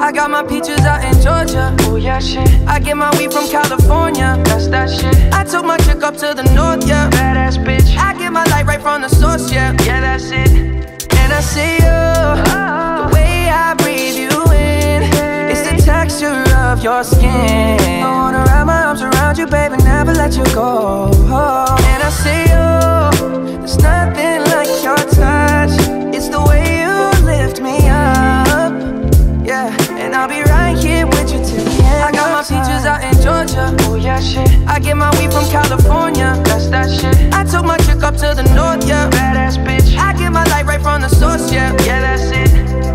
I got my peaches out in Georgia. Oh yeah, shit. I get my weed from California. That's that shit. I took my chick up to the north, yeah. Badass bitch. I get my light right from the source, yeah. Yeah, that's it. And I see you, the way I breathe you in. It's the texture of your skin. I wanna wrap my arms around you, baby, never let you go. And I see you, there's nothing like your touch. It's the way you lift me up, yeah. And I'll be right here with you till the end. I got my peaches out in Georgia. Oh yeah, shit. I get my weed from California. That's that shit. I took my chick up to the north, yeah. Badass bitch. I get my light right from the source, yeah. Yeah, that's it.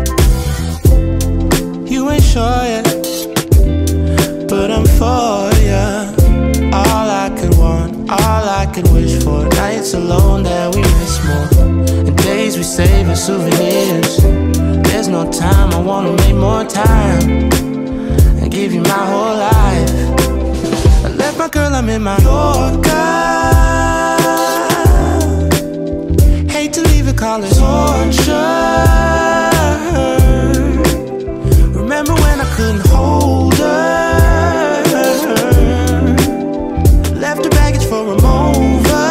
You ain't sure yet, but I'm for ya. All I could want, all I could wish for. Nights alone that we miss more, and days we save as souvenirs. There's no time, I wanna make more time and give you my whole life. I left my girl, I'm in my Yorker. Hate to leave it, call it torture. Remember when I couldn't hold her? Left her baggage for a mover.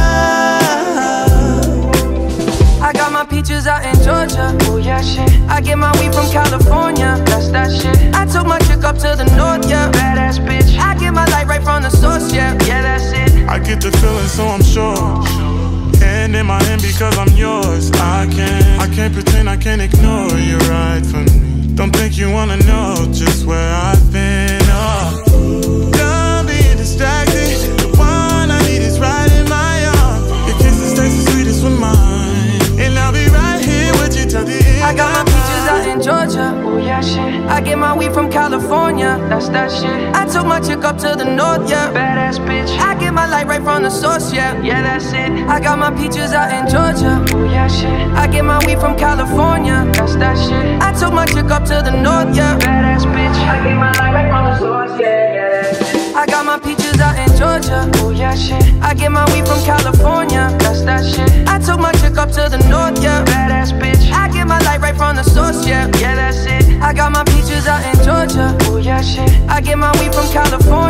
I got my peaches out in Georgia. Oh yeah, shit. I get my weed from California. That's that shit. I took my chick up to the north, yeah. Badass bitch. I get my light right from the source, yeah. Yeah, that's it. I get the feeling, so I'm sure. Hand in my hand because I'm yours. I can't pretend, I can't ignore you right from me. Don't think you wanna know just where I've been. Oh, done being distracted. The one I need is right in my arms. Your kisses taste the sweetest with mine, and I'll be right here with you till the end. I got my peaches out in Georgia. Oh yeah, shit. I get my weed from California. That's that shit. I took my chick up to the north, yeah. Badass bitch. I get my light right from the source, yeah. Yeah, that's it. I got my peaches out in Georgia. Oh yeah, shit. I get my weed from California. That's that shit. I took my chick up to the north, yeah. Badass bitch. I get my light right from the source, yeah. Yeah, that's it. I got my peaches out in Georgia. Oh yeah, shit. I get my weed from California. That's that shit. I took my chick up to the north, yeah. Badass bitch. I get my light right from the source, yeah. Yeah, that's it. I got my peaches out in Georgia. Oh yeah, shit. I get my weed from California.